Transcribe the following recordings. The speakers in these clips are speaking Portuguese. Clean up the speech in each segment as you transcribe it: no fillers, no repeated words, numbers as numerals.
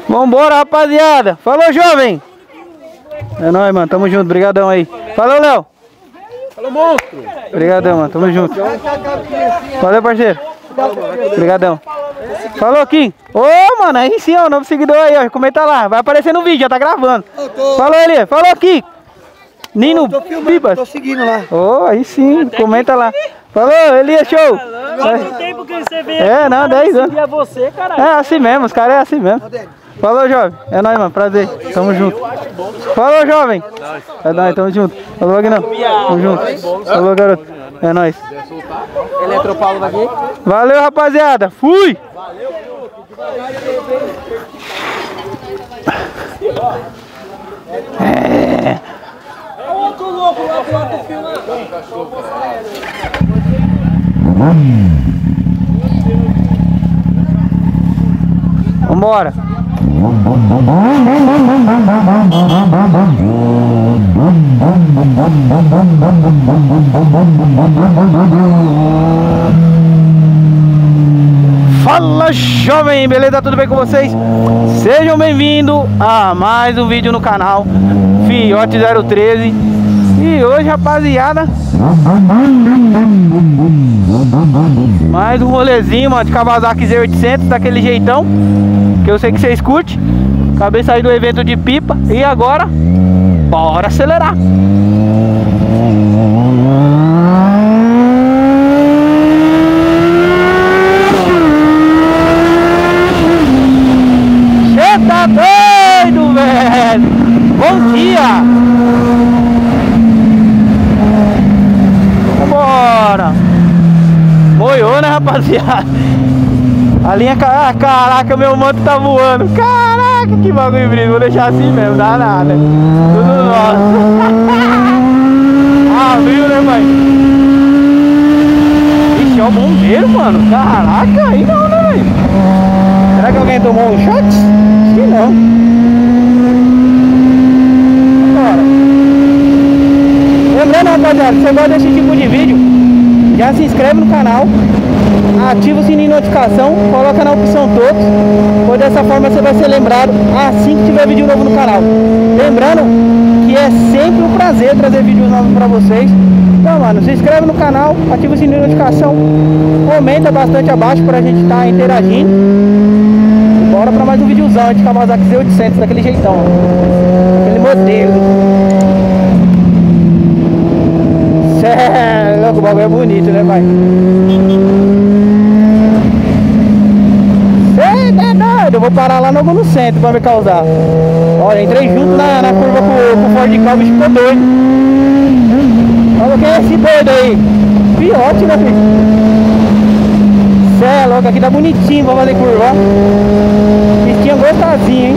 Vambora, rapaziada. Falou, jovem. É nóis, mano. Tamo junto. Obrigadão aí. Falou, Léo. Falou, monstro. Obrigadão, mano. Tamo junto. Valeu, parceiro. Obrigadão. Falou, Kim. Ô, mano. Aí sim, ó. Novo seguidor aí, ó. Comenta lá. Vai aparecer no vídeo. Já tá gravando. Falou, Eli. Falou, Kim. Nino Bibas. Tô seguindo lá. Ô, aí sim. Comenta lá. Falou, Elias, show. Quanto tempo que você vem É, aqui, não, 10 anos. É você, caralho. É assim mesmo, os caras é assim mesmo. Falou, jovem. É nóis, mano. Prazer. Tamo junto. Falou, jovem. É nóis, tamo junto. Falou, Aguinão. Tamo junto. Falou, garoto. É nóis. Eletropaulo daqui. Valeu, rapaziada. Fui. É. Vambora. Fala, jovem, beleza? Tudo bem com vocês? Sejam bem-vindos a mais um vídeo no canal Fiote 013. E hoje, rapaziada, mais um rolezinho, mano, de Kawasaki Z800, daquele jeitão que eu sei que vocês curtem. Acabei de sair do evento de pipa e agora, bora acelerar. Cê tá doido, velho? Bom dia! Bora! Moiou, né, rapaziada? A linha... Ah, caraca, meu manto tá voando. Caraca, que bagulho brilho. Vou deixar assim mesmo, dá nada. Tudo nosso. Abriu, né, pai? Ixi, é o bombeiro, mano. Caraca, aí não, né, velho? Será que alguém tomou um shot? Acho que não. Bora. Lembrando, rapaziada, se você gosta desse tipo de vídeo, já se inscreve no canal, ativa o sininho de notificação, coloca na opção todos, pois dessa forma você vai ser lembrado assim que tiver vídeo novo no canal. Lembrando que é sempre um prazer trazer vídeos novos pra vocês. Então, mano, se inscreve no canal, ativa o sininho de notificação, comenta bastante abaixo pra gente estar interagindo. E bora pra mais um videozão de Kawasaki Z800 daquele jeitão, ó. Aquele modelo. É, louco, o bagulho é bonito, né, pai? Cê tá doido, eu vou parar lá no centro pra me causar. Olha, entrei junto na curva com o Ford Ka, o bicho ficou doido. Olha quem é esse doido aí? Fiote, né, filho? Cê é louco, aqui tá bonitinho pra fazer curva, ó. Pistinha gostosinha, hein?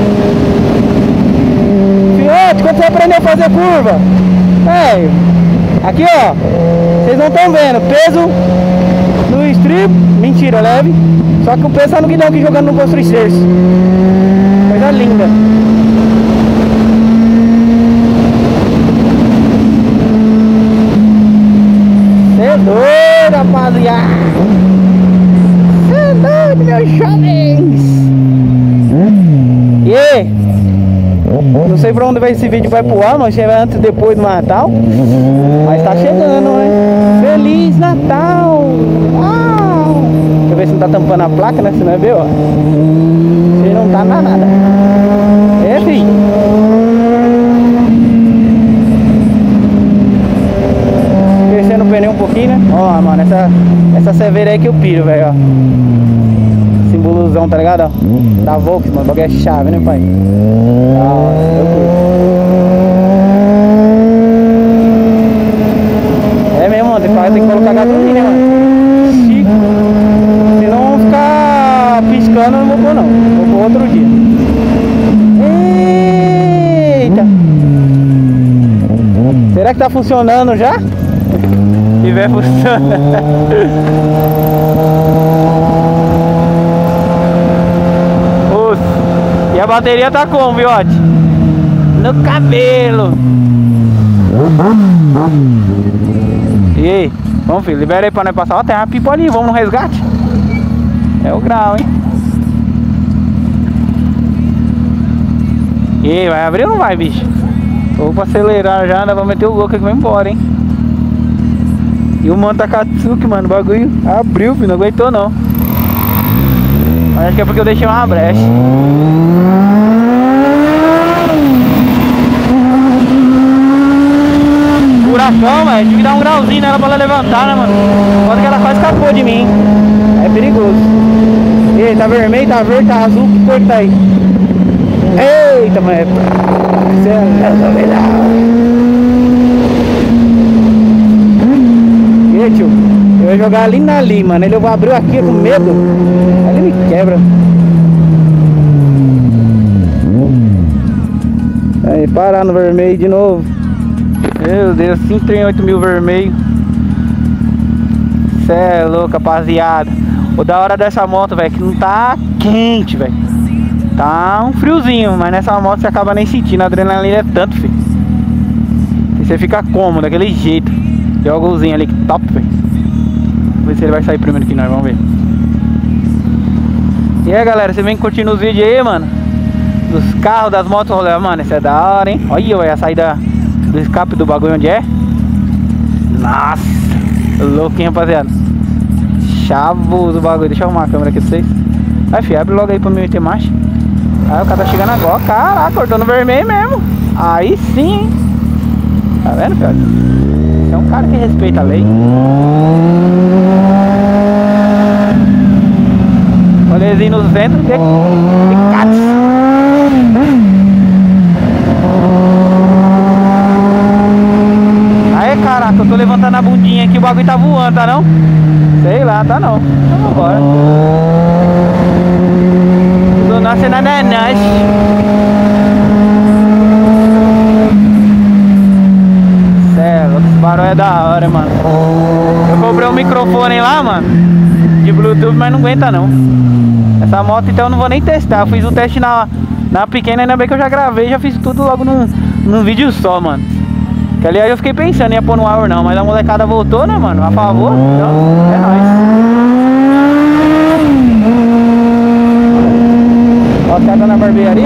Fiote, quando você aprendeu a fazer curva? Aqui, ó, vocês não estão vendo, peso no strip, mentira, leve. Só que o peso tá no guidão aqui jogando no Construir Cerce. Coisa linda. Cê é doido, rapaziada. Cê é doido, meus jovens. E aí? Não sei pra onde vai esse vídeo, vai pro ar, mas chega antes e depois do Natal. Mas tá chegando, né? Feliz Natal! Uau! Deixa eu ver se não tá tampando a placa, né? Se não é ver, ó. Se não tá nada. É, filho. Crescendo o pneu um pouquinho, né? Ó, mano, essa cerveja aí que eu piro, velho, ó. Simbolozão, tá ligado? Ó? Da Volks, mano, o bagulho é chave, né, pai? É mesmo, mano, tem que colocar gasolina, né, mano? Chico. Se não ficar piscando, eu não vou pôr, não. Vou pôr outro dia. Eita! Será que tá funcionando já? Se tiver funcionando. E a bateria tá como, Viote? No cabelo. E aí? Vamos, filho, libera aí pra nós passar. Ó, tem uma pipa ali, vamos no resgate. É o grau, hein? E vai abrir ou não vai, bicho? Vou pra acelerar já, ainda vou meter o louco aqui e vai embora, hein? E o mano Takatsuki, mano, o bagulho abriu, filho, não aguentou não. Mas acho que é porque eu deixei uma brecha. Furacão, velho, tive que dar um grauzinho nela pra ela levantar, né, mano? Pode que ela quase escapou de mim. É perigoso. Ei, tá vermelho, tá verde, tá azul, que cor que tá aí? Eita, mano. E aí, tio? Eu ia jogar ali na ali, mano. Ele abriu aqui com medo. Aí ele me quebra. Aí, parar no vermelho de novo. Meu Deus, 538 mil vermelho. Cê é louco, rapaziada. O da hora dessa moto, velho, que não tá quente, velho. Tá um friozinho, mas nessa moto você acaba nem sentindo. A adrenalina é tanto, filho. E você fica cômodo, daquele jeito. Tem o golzinho ali que top, velho. Vamos ver se ele vai sair primeiro que nós, vamos ver. E aí, galera, você vem curtindo os vídeos aí, mano? Dos carros, das motos, rolê, mano, isso é da hora, hein? Olha, velho, a saída do escape do bagulho onde é. Nossa, louco, hein, rapaziada. Chavoso o bagulho. Deixa eu arrumar a câmera aqui pra vocês. Vai, filho, abre logo aí pra mim meter marcha. Aí o cara tá chegando agora. Caraca, cortou no vermelho mesmo. Aí sim, hein? Tá vendo, filho? Você é um cara que respeita a lei. Rolezinho no centro de Cats. Aí, caraca, eu tô levantando a bundinha aqui. O bagulho tá voando, tá não? Sei lá, tá não. Então vambora. Tudo nasce na nanás. Sério, esse barulho é da hora, mano. Eu comprei um microfone lá, mano, de Bluetooth, mas não aguenta não. Essa moto então eu não vou nem testar. Eu fiz o teste na pequena, ainda bem que eu já gravei, já fiz tudo logo num vídeo só, mano. Que aliás eu fiquei pensando em ia pôr no ar não, mas a molecada voltou, né, mano? A favor, então é nóis. Ó, tá na barbearia?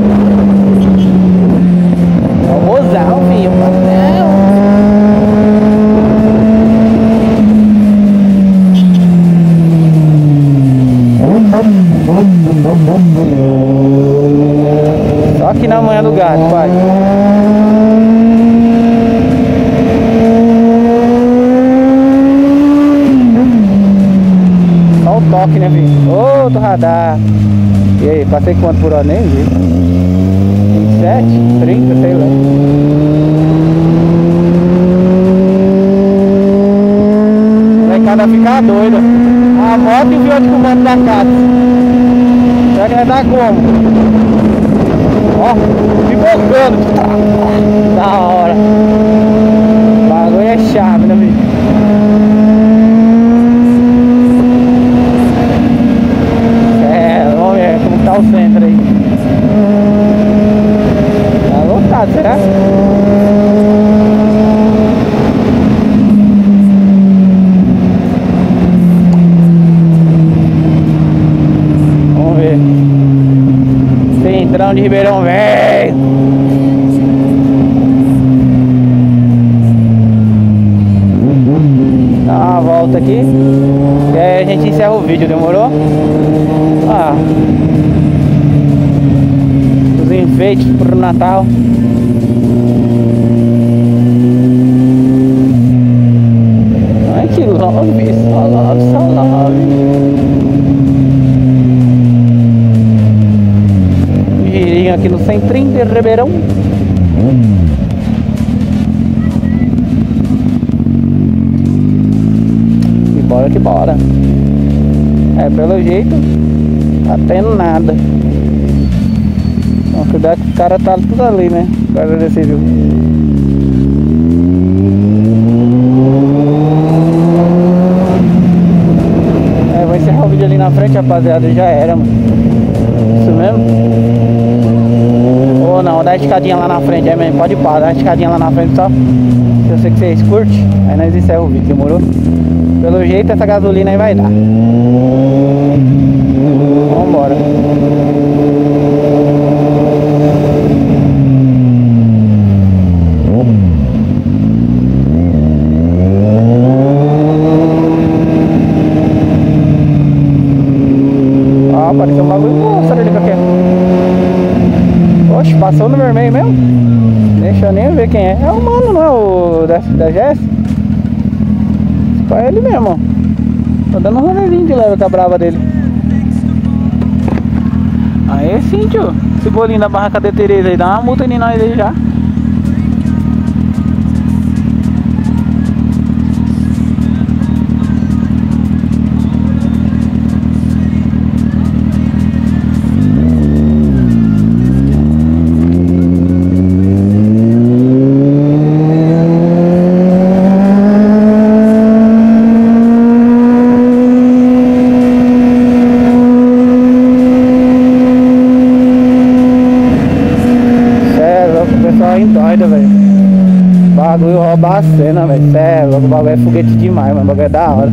Ó, o mozão, filho, pastel. Só aqui na manhã do gato, pai. Só o toque, né, filho? Ô, do radar. E aí, passei quanto por hora? Nem vi. 27, 30, sei lá. Vai cada ficar doida. A moto e o fiote comando da casa. Será que vai dar como? Ó, pipocando. Da hora. O bagulho é chave, né, filho? Tá o centro aí. Tá lotado, será? Vamos ver. Centrão de Ribeirão Velho. Dá uma volta aqui. E aí a gente encerra o vídeo, demorou? Ah, enfeites pro Natal. Ai, que love, só love, só love. Girinho aqui no centrinho de Ribeirão. E bora que bora. É, pelo jeito tá tendo nada. Cuidado que o cara tá tudo ali, né? O cara decidiu. É, vou encerrar o vídeo ali na frente, rapaziada. Já era, mano. Isso mesmo? Ou não, dá uma escadinha lá na frente, é mesmo. Pode ir para, dá uma escadinha lá na frente só. Se eu sei que vocês curtem, aí nós encerramos o vídeo, demorou? Pelo jeito essa gasolina aí vai dar. Vambora. elétrica aqui. Oxe, passou no vermelho mesmo? Deixa eu nem ver quem é. É o mano, não é o da Jess? É ele mesmo, ó. Tô dando um rolezinho de leve com a brava dele. Aí sim, tio. Esse bolinho da barraca de Tereza aí, dá uma multa em nós aí já. Doido, velho. Bagulho rouba a cena, velho. Sério, o bagulho é foguete demais, mano. O bagulho é da hora.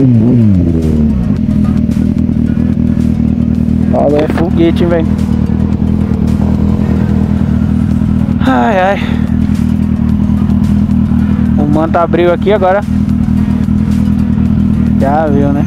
O bagulho é foguete, velho. Ai, ai. O manto abriu aqui agora. Já viu, né?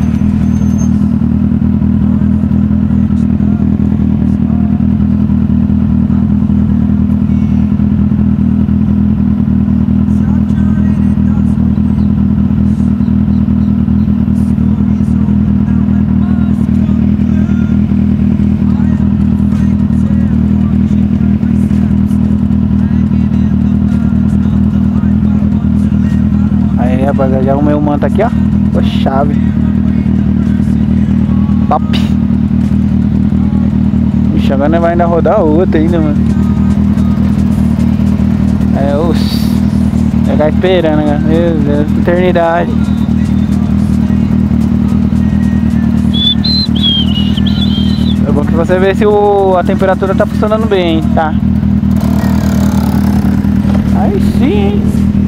Rapaziada, já arrumei o manto aqui, ó. Ficou chave. Top. Ixi, agora vai ainda rodar outra ainda, mano. É, oxe. Vai ficar esperando, cara. Meu Deus, eternidade. É bom que você vê se a temperatura tá funcionando bem, tá? Aí sim, hein?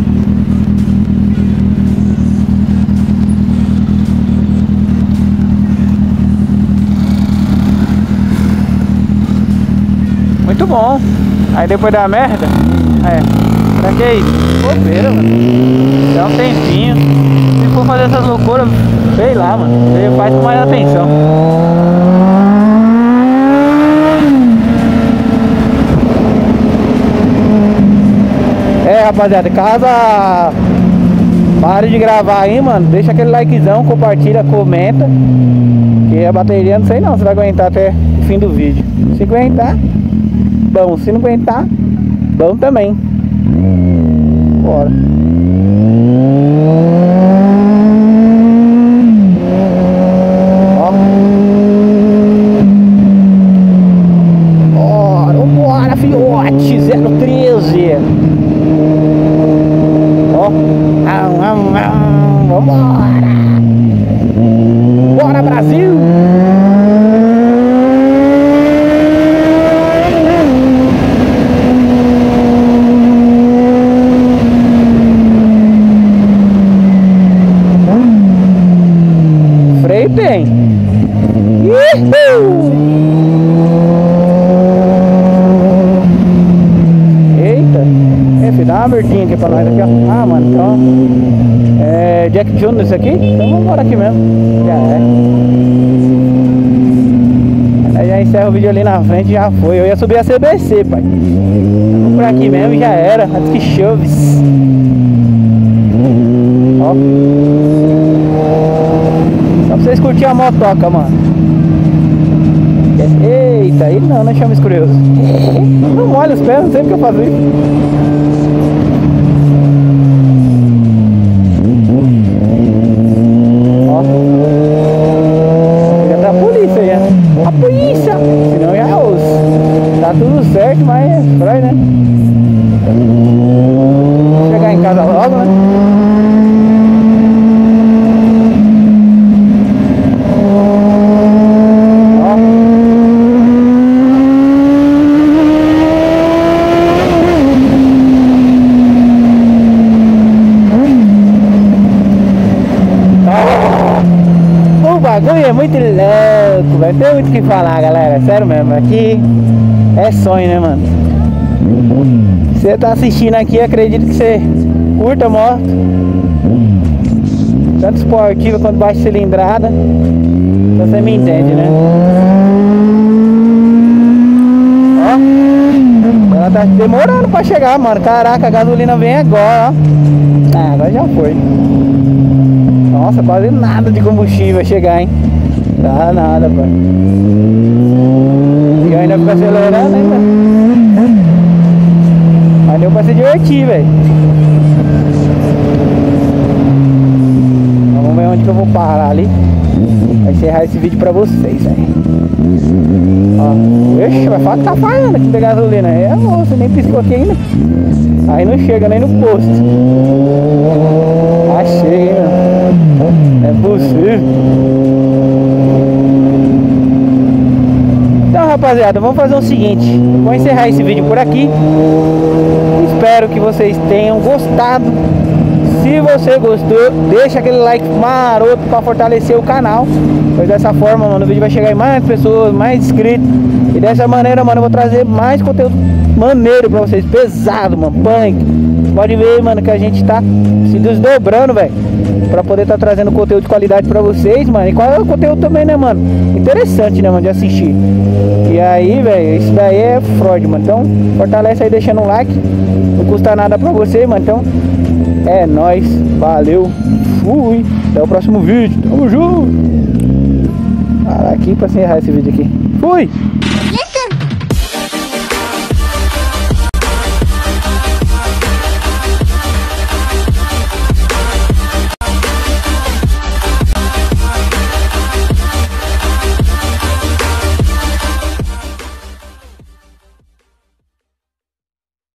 Muito bom. Aí depois da merda, pra que isso? Bobeira, mano. Dá um tempinho. Se for fazer essas loucuras, sei lá, mano. Você faz com mais atenção. Rapaziada, caso pare de gravar aí, mano, deixa aquele likezão, compartilha, comenta. Que a bateria, não sei não se vai aguentar até o fim do vídeo. Se aguentar, bom. Se não aguentar, bom também. Bora. Ó. Bora, bora, fiote. 013. Ó. Vambora. Bora, Brasil. Freio tem. Eita. Dá uma abertinha aqui pra nós aqui, ó. Ah, mano, então é Jack Jones isso aqui? Então vamos embora aqui mesmo. Já é. Aí já encerra o vídeo ali na frente, já foi. Eu ia subir a CBC, pai. Vamos por aqui mesmo e já era. Antes que chove. Ó. Só pra vocês curtirem a motoca, mano. Eita, aí não chama isso curioso. Não molha os pés, não sei porque eu faço isso. Ó. Já tá a polícia aí, né? A polícia! Senão já é osso. Tá tudo certo, mas é estranho, né? Vou chegar em casa logo, né? O bagulho é muito louco, velho. Tem muito o que falar, galera. Sério mesmo. Aqui é sonho, né, mano? Você tá assistindo aqui, acredito que você curta moto. Tanto esportiva quanto baixa cilindrada. Então você me entende, né? Ela tá demorando pra chegar, mano. Caraca, a gasolina vem agora, ó. Ah, agora já foi. Nossa, quase nada de combustível vai chegar, hein? Tá nada, pai. E eu ainda fico acelerando ainda. Mas deu pra se divertir, velho. Vamos ver onde que eu vou parar ali. Vai encerrar esse vídeo pra vocês, velho. Ó, ixi, vai falar que tá falhando aqui da gasolina. É, moça, nem piscou aqui ainda. Aí não chega nem no posto. Achei, mano. É possível. Então, rapaziada, vamos fazer o seguinte. Vou encerrar esse vídeo por aqui. Espero que vocês tenham gostado. Se você gostou, deixa aquele like maroto pra fortalecer o canal. Pois dessa forma, mano, o vídeo vai chegar em mais pessoas, mais inscritos. E dessa maneira, mano, eu vou trazer mais conteúdo maneiro pra vocês. Pesado, mano, punk. Pode ver, mano, que a gente tá se desdobrando, velho, pra poder tá trazendo conteúdo de qualidade pra vocês, mano. E qual é o conteúdo também, né, mano? Interessante, né, mano, de assistir. E aí, velho, isso daí é Freud, mano. Então, fortalece aí deixando um like. Não custa nada pra você, mano. Então, é nóis. Valeu. Fui. Até o próximo vídeo. Tamo junto. Parar aqui pra encerrar esse vídeo aqui. Fui.